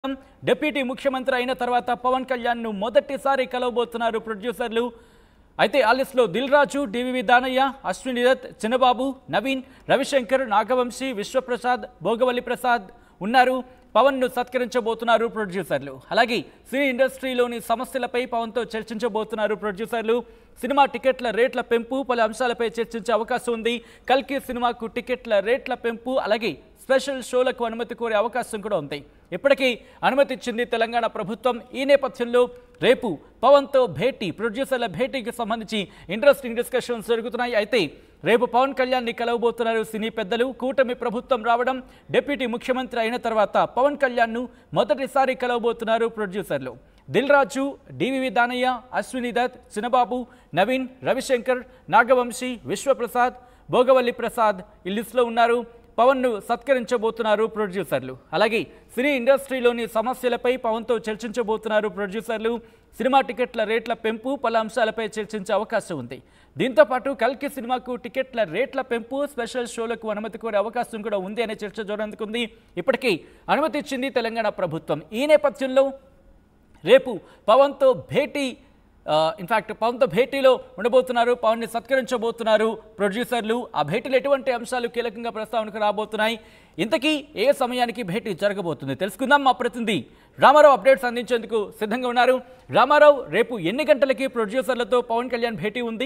Deputy ముఖ్యమంత్రి అయిన తర్వాత పవన్ కళ్యాణ్ ను మొదటిసారి కలవబోతున్నారు ప్రొడ్యూసర్లు. అయితే ఆ లిస్టులో దిల్ రాజు, డివివి దానయ్య, అశ్విని దత్, చిన్నబాబు, నవీన్, రవిశంకర్, నాగవంశీ, విశ్వప్రసాద్, భోగవల్లి ప్రసాద్ ఉన్నారు. పవన్ ను సత్కరించబోతున్నారు ప్రొడ్యూసర్లు. అలాగే సినీ ఇండస్ట్రీలోని సమస్యలపై పవన్ తో చర్చించబోతున్నారు ప్రొడ్యూసర్లు. సినిమా టికెట్ల రేట్ల పెంపు, పలు అంశాలపై చర్చించే అవకాశం ఉంది. కల్కి సినిమాకు టికెట్ల రేట్ల పెంపు, అలాగే స్పెషల్ షోలకు అనుమతి కోరే అవకాశం కూడా ఉంది. ఇప్పటికీ అనుమతి ఇచ్చింది తెలంగాణ ప్రభుత్వం. ఈ నేపథ్యంలో రేపు పవన్తో భేటీ, ప్రొడ్యూసర్ల భేటీకి సంబంధించి ఇంట్రెస్టింగ్ డిస్కషన్స్ జరుగుతున్నాయి. అయితే రేపు పవన్ కళ్యాణ్ని కలవబోతున్నారు సినీ పెద్దలు. కూటమి ప్రభుత్వం రావడం, డిప్యూటీ ముఖ్యమంత్రి అయిన తర్వాత పవన్ కళ్యాణ్ను మొదటిసారి కలవబోతున్నారు ప్రొడ్యూసర్లు. దిల్ రాజు, డివివి దానయ్య, అశ్విని దత్, చిన్నబాబు, నవీన్, రవిశంకర్, నాగవంశీ, విశ్వప్రసాద్, భోగవల్లి ప్రసాద్ ఈ లిస్టులో ఉన్నారు. పవన్ను సత్కరించబోతున్నారు ప్రొడ్యూసర్లు. అలాగే సినీ ఇండస్ట్రీలోని సమస్యలపై పవన్తో చర్చించబోతున్నారు ప్రొడ్యూసర్లు. సినిమా టికెట్ల రేట్ల పెంపు, పలు అంశాలపై చర్చించే అవకాశం ఉంది. దీంతోపాటు కల్కి సినిమాకు టికెట్ల రేట్ల పెంపు, స్పెషల్ షోలకు అనుమతి కోరే అవకాశం కూడా ఉంది అనే చర్చ జోరందుకుంది. ఇప్పటికీ అనుమతి ఇచ్చింది తెలంగాణ ప్రభుత్వం. ఈ నేపథ్యంలో రేపు పవన్తో భేటీ, ఇన్ఫ్యాక్ట్ పవన్తో భేటీలో ఉండబోతున్నారు, పవన్ని సత్కరించబోతున్నారు ప్రొడ్యూసర్లు. ఆ భేటీలో ఎటువంటి అంశాలు కీలకంగా ప్రస్తావనకు రాబోతున్నాయి, ఇంతకీ ఏ సమయానికి భేటీ జరగబోతుంది తెలుసుకుందాం. మా ప్రతినిధి రామారావు అప్డేట్స్ అందించేందుకు సిద్ధంగా ఉన్నారు. రామారావు, రేపు ఎన్ని గంటలకి ప్రొడ్యూసర్లతో పవన్ కళ్యాణ్ భేటీ ఉంది?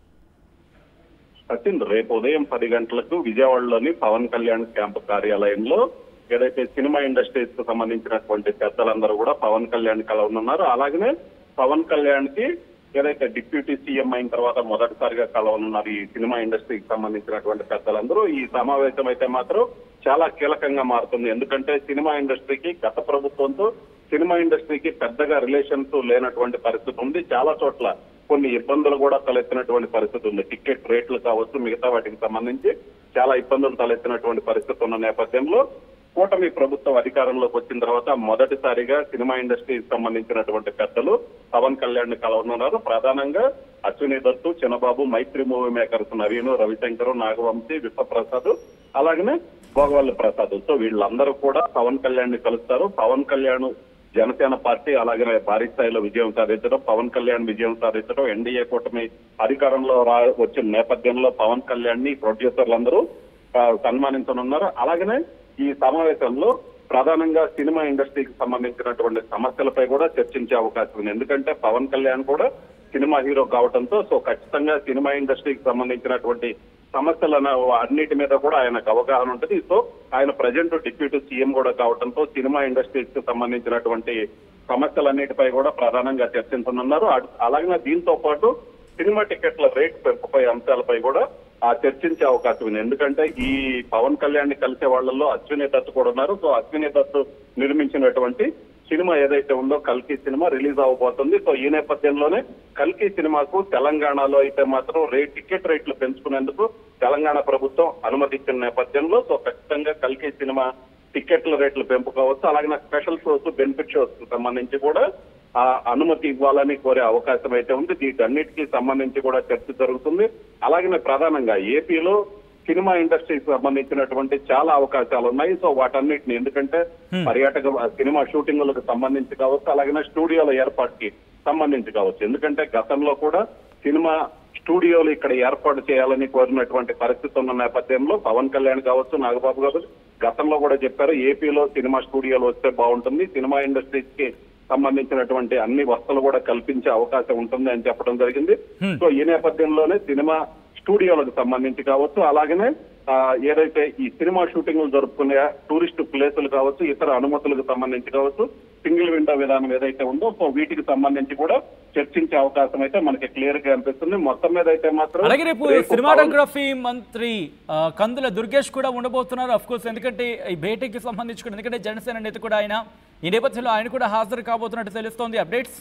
సచిన్, రేపు ఉదయం 10 గంటలకు విజయవాడలోని పవన్ కళ్యాణ్ క్యాంపు కార్యాలయంలో ఏదైతే సినిమా ఇండస్ట్రీస్ కు సంబంధించినటువంటి పెద్దలందరూ కూడా పవన్ కళ్యాణ్ కలవనున్నారు. అలాగనే పవన్ కళ్యాణ్ కి ఏదైతే డిప్యూటీ సీఎం అయిన తర్వాత మొదటిసారిగా కలవనున్నారు ఈ సినిమా ఇండస్ట్రీకి సంబంధించినటువంటి పెద్దలందరూ. ఈ సమావేశం అయితే మాత్రం చాలా కీలకంగా మారుతుంది. ఎందుకంటే సినిమా ఇండస్ట్రీకి, గత ప్రభుత్వంతో సినిమా ఇండస్ట్రీకి పెద్దగా రిలేషన్స్ లేనటువంటి పరిస్థితి ఉంది. చాలా చోట్ల కొన్ని ఇబ్బందులు కూడా తలెత్తినటువంటి పరిస్థితి ఉంది. టికెట్ రేట్లు కావచ్చు, మిగతా వాటికి సంబంధించి చాలా ఇబ్బందులు తలెత్తినటువంటి పరిస్థితి ఉన్న నేపథ్యంలో కూటమి ప్రభుత్వం అధికారంలోకి వచ్చిన తర్వాత మొదటిసారిగా సినిమా ఇండస్ట్రీకి సంబంధించినటువంటి పెద్దలు పవన్ కళ్యాణ్ ని కలవనున్నారు. ప్రధానంగా అశ్విని దత్తు, చిన్నబాబు, మైత్రి మూవీ మేకర్స్ నవీన్, రవిశంకర్, నాగవంశీ, విశ్వప్రసాద్, అలాగనే భోగవల్లి ప్రసాద్. సో వీళ్ళందరూ కూడా పవన్ కళ్యాణ్ ని కలుస్తారు. పవన్ కళ్యాణ్ జనసేన పార్టీ అలాగనే భారీ స్థాయిలో విజయం సాధించడం, పవన్ కళ్యాణ్ విజయం సాధించడం, ఎన్డీఏ కూటమి అధికారంలో వచ్చిన నేపథ్యంలో పవన్ కళ్యాణ్ ని ప్రొడ్యూసర్లందరూ సన్మానించనున్నారు. అలాగనే ఈ సమావేశంలో ప్రధానంగా సినిమా ఇండస్ట్రీకి సంబంధించినటువంటి సమస్యలపై కూడా చర్చించే అవకాశం ఉంది. ఎందుకంటే పవన్ కళ్యాణ్ కూడా సినిమా హీరో కావడంతో సో ఖచ్చితంగా సినిమా ఇండస్ట్రీకి సంబంధించినటువంటి సమస్యలను అన్నిటి మీద కూడా ఆయనకు అవగాహన ఉంటుంది. సో ఆయన ప్రజెంట్ డిప్యూటీ సీఎం కూడా కావడంతో సినిమా ఇండస్ట్రీకి సంబంధించినటువంటి సమస్యలన్నిటిపై కూడా ప్రధానంగా చర్చించనున్నారు. అలాగే దీంతో పాటు సినిమా టికెట్ల రేట్ పెంపుపై అంశాలపై కూడా చర్చించే అవకాశం ఉంది. ఎందుకంటే ఈ పవన్ కళ్యాణ్ ని కలిసే వాళ్లలో అశ్విని దత్ కూడా ఉన్నారు. సో అశ్విని దత్ నిర్మించినటువంటి సినిమా ఏదైతే ఉందో కల్కి సినిమా రిలీజ్ అవబోతుంది. సో ఈ నేపథ్యంలోనే కల్కి సినిమాకు తెలంగాణలో అయితే మాత్రం టికెట్ రేట్లు పెంచుకునేందుకు తెలంగాణ ప్రభుత్వం అనుమతి ఇచ్చిన నేపథ్యంలో సో ఖచ్చితంగా కల్కి సినిమా టికెట్ల రేట్లు పెంపు కావచ్చు, అలాగే స్పెషల్ షోస్, బెనిఫిట్ షోస్ కు సంబంధించి కూడా అనుమతి ఇవ్వాలని కోరే అవకాశం అయితే ఉంది. వీటన్నిటికీ సంబంధించి కూడా చర్చ జరుగుతుంది. అలాగే ప్రధానంగా ఏపీలో సినిమా ఇండస్ట్రీకి సంబంధించినటువంటి చాలా అవకాశాలు ఉన్నాయి. సో వాటన్నిటిని, ఎందుకంటే పర్యాటక సినిమా షూటింగ్లకు సంబంధించి కావచ్చు, అలాగే స్టూడియోల ఏర్పాటుకి సంబంధించి కావచ్చు. ఎందుకంటే గతంలో కూడా సినిమా స్టూడియోలు ఇక్కడ ఏర్పాటు చేయాలని కోరినటువంటి పరిస్థితి ఉన్న నేపథ్యంలో పవన్ కళ్యాణ్ కావచ్చు, నాగబాబు కావచ్చు గతంలో కూడా చెప్పారు ఏపీలో సినిమా స్టూడియోలు వస్తే బాగుంటుంది, సినిమా ఇండస్ట్రీస్ కి సంబంధించినటువంటి అన్ని వసతులు కూడా కల్పించే అవకాశం ఉంటుంది అని చెప్పడం జరిగింది. సో ఈ నేపథ్యంలోనే సినిమా స్టూడియోలకు సంబంధించి కావచ్చు, అలాగనే ఏదైతే ఈ సినిమా షూటింగ్లు జరుపుకునే టూరిస్ట్ ప్లేసులు కావచ్చు, ఇతర అనుమతులకు సంబంధించి కావచ్చు, సింగిల్ విండో విధానం ఏదైతే ఉందో సో వీటికి సంబంధించి కూడా చర్చించే అవకాశం అయితే మనకి క్లియర్ గా అనిపిస్తుంది. మొత్తం మీద అయితే మాత్రం అలాగే రేపు సినిమాటోగ్రఫీ మంత్రి కందుల దుర్గేష్ కూడా ఉండబోతున్నారు. అఫ్ కోర్స్ ఎందుకంటే ఈ భేటీకి సంబంధించి కూడా, ఎందుకంటే జనసేన నేత కూడా ఆయన, ఈ నేపథ్యంలో ఆయన కూడా హాజరు కాబోతున్నట్టు తెలుస్తోంది. అప్డేట్స్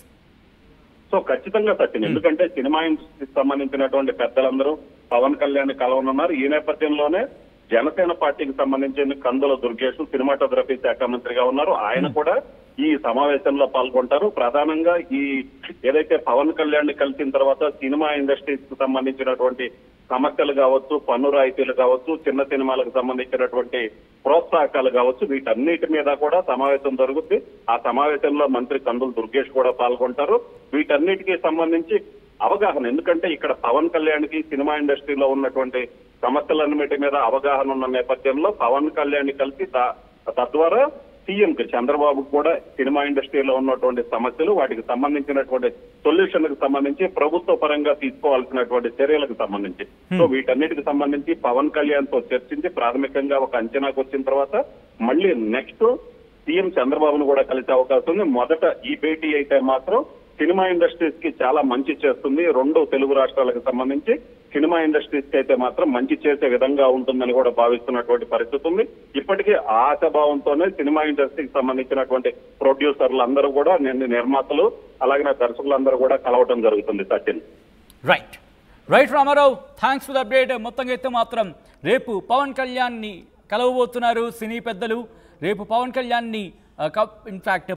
సో ఖచ్చితంగా సచిన్, ఎందుకంటే సినిమా ఇండస్ట్రీకి సంబంధించినటువంటి పెద్దలందరూ పవన్ కళ్యాణ్ కలవనున్నారు. ఈ నేపథ్యంలోనే జనసేన పార్టీకి సంబంధించిన కందుల దుర్గేష్ సినిమాటోగ్రఫీ శాఖ మంత్రిగా ఉన్నారు. ఆయన కూడా ఈ సమావేశంలో పాల్గొంటారు. ప్రధానంగా ఈ ఏదైతే పవన్ కళ్యాణ్ ని కలిసిన తర్వాత సినిమా ఇండస్ట్రీస్ కు సంబంధించినటువంటి సమస్యలు కావచ్చు, పన్ను రాయితీలు కావచ్చు, చిన్న సినిమాలకు సంబంధించినటువంటి ప్రోత్సాహకాలు కావచ్చు, వీటన్నిటి మీద కూడా సమావేశం జరుగుతుంది. ఆ సమావేశంలో మంత్రి కందుల దుర్గేష్ కూడా పాల్గొంటారు. వీటన్నిటికీ సంబంధించి అవగాహన, ఎందుకంటే ఇక్కడ పవన్ కళ్యాణ్ కి సినిమా ఇండస్ట్రీలో ఉన్నటువంటి సమస్యలన్నిటి మీద అవగాహన ఉన్న నేపథ్యంలో పవన్ కళ్యాణ్ కలిసి తద్వారా సీఎం కి చంద్రబాబు కూడా సినిమా ఇండస్ట్రీలో ఉన్నటువంటి సమస్యలు, వాటికి సంబంధించినటువంటి సొల్యూషన్ కు సంబంధించి ప్రభుత్వ పరంగా తీసుకోవాల్సినటువంటి చర్యలకు సంబంధించి సో వీటన్నిటికి సంబంధించి పవన్ కళ్యాణ్ తో చర్చించి ప్రాథమికంగా ఒక అంచనాకు వచ్చిన తర్వాత మళ్ళీ నెక్స్ట్ సీఎం చంద్రబాబును కూడా కలిసే అవకాశం ఉంది. మొదట ఈ భేటీ అయితే మాత్రం సినిమా ఇండస్ట్రీస్ కి చాలా మంచి చేస్తుంది. 2 తెలుగు రాష్ట్రాలకు సంబంధించి సినిమా ఇండస్ట్రీస్ కి అయితే మాత్రం మంచి చేసే విధంగా ఉంటుందని కూడా భావిస్తున్నటువంటి పరిస్థితి ఉంది. ఇప్పటికీ ఆశాభావంతోనే సినిమా ఇండస్ట్రీకి సంబంధించినటువంటి ప్రొడ్యూసర్లు అందరూ కూడా, నిర్మాతలు అలాగే దర్శకులందరూ కూడా కలవటం జరుగుతుంది. Sachin. Right Ramarao, thanks for the update. మొత్తంగా అయితే మాత్రం రేపు పవన్ కళ్యాణ్ ని కలవబోతున్నారు సినీ పెద్దలు. రేపు పవన్ కళ్యాణ్ ని ఇన్ఫాక్ట్